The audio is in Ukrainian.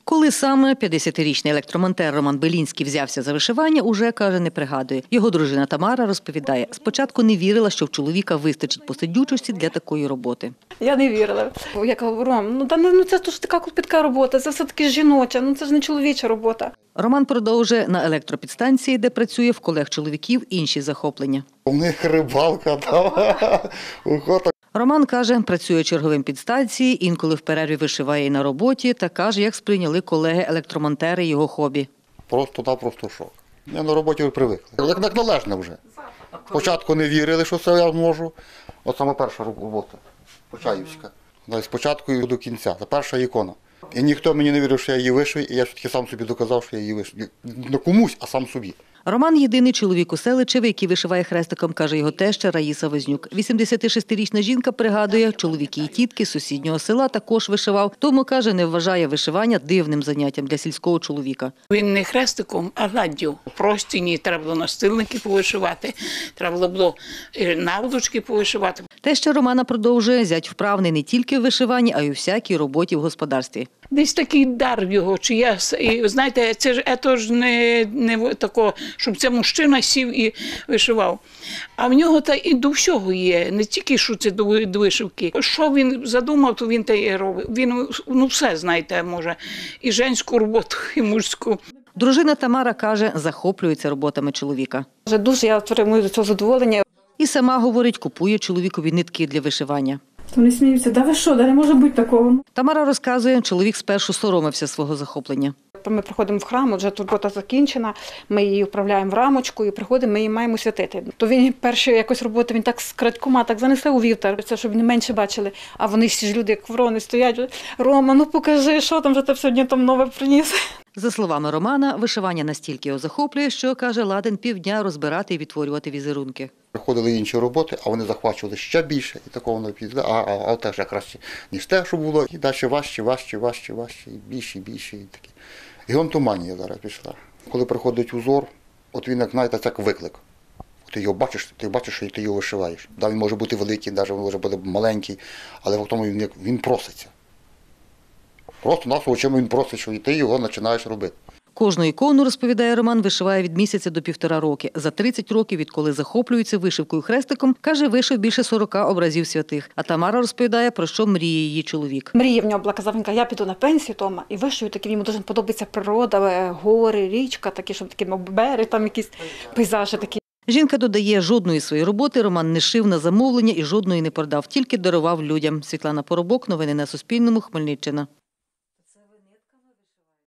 Коли саме 50-річний електромонтер Роман Белінський взявся за вишивання, уже, каже, не пригадує. Його дружина Тамара розповідає, спочатку не вірила, що в чоловіка вистачить посидючості для такої роботи. Я не вірила. Я кажу, Ром, це ж така клопітка робота, це все-таки жіноча, це ж не чоловіча робота. Роман продовжує на електропідстанції, де працює, в колег-чоловіків інші захоплення. У них рибалка, охота. Роман, каже, працює черговим підстанції, інколи в перерві вишиває і на роботі, та каже, як сприйняли колеги-електромонтери його хобі. Просто шок. Я на роботі привикли. Як належне вже. Спочатку не вірили, що це я зможу. От саме перша робота, Почаївська. Спочатку і до кінця. Це перша ікона. І ніхто мені не вірив, що я її вишив, і я все-таки сам собі доказав, що я її вишив. Не комусь, а сам собі. Роман – єдиний чоловік у Селичеві, який вишиває хрестиком, каже його теща Раїса Вознюк. 86-річна жінка пригадує, чоловіки і тітки з сусіднього села також вишивав, тому, каже, не вважає вишивання дивним заняттям для сільського чоловіка. Він не хрестиком, а гладдю. У простіні треба було настильники повишивати, треба було наволочки повишивати. Теща Романа продовжує, зять вправний не тільки в вишиванні, а й у всякій роботі в господарстві. Десь такий дар в його, чи я, і, знаєте, це ж не тако, щоб це мужчина сів і вишивав. А в нього та і до всього є, не тільки що це до вишивки. Що він задумав, то він те і робить. Він, все, знаєте, може, і женську роботу, і мужську. Дружина Тамара, каже, захоплюється роботами чоловіка. Дуже я отримую до цього задоволення. І сама, говорить, купує чоловікові нитки для вишивання. Вони сміються, да ви що, не може бути такого. Тамара розказує, чоловік спершу соромився свого захоплення. Ми приходимо в храм, вже тут робота закінчена, ми її вправляємо в рамочку і приходимо, ми її маємо святити. То він першої якось роботи, він так з крадькома так занесе у вівтар, це щоб не менше бачили. А вони всі ж люди, як ворони, стоять. Рома, ну покажи, що там вже ти сьогодні там нове приніс. За словами Романа, вишивання настільки його захоплює, що, каже, ладен півдня розбирати і відтворювати візерунки. Приходили інші роботи, а вони захвачували ще більше, і такого не піде, а теж краще, ніж те, що було. І далі важче, і більше, і такі. Геонтоманія зараз пішла. Коли приходить узор, от він, як знаєте, це як виклик. Ти його бачиш, що ти його вишиваєш. Да, він може бути великий, навіть він може бути маленький, але в тому він проситься. Просто нас очима він просить, що і ти його починаєш робити. Кожну ікону, розповідає Роман, вишиває від місяця до 1,5 роки. За 30 років, відколи захоплюється вишивкою хрестиком, каже, вишив більше 40 образів святих. А Тамара розповідає, про що мріє її чоловік. Мрія в нього була, казав, він каже, я піду на пенсію, Тома, і вишию, такі, йому дуже подобається природа, гори, річка, такі, щоб такі берег, там якісь пейзажі такі. Жінка додає, жодної своєї роботи Роман не шив на замовлення і жодної не продав, тільки дарував людям. Світлана Поробок, новини на Суспільному, Хмельниччина.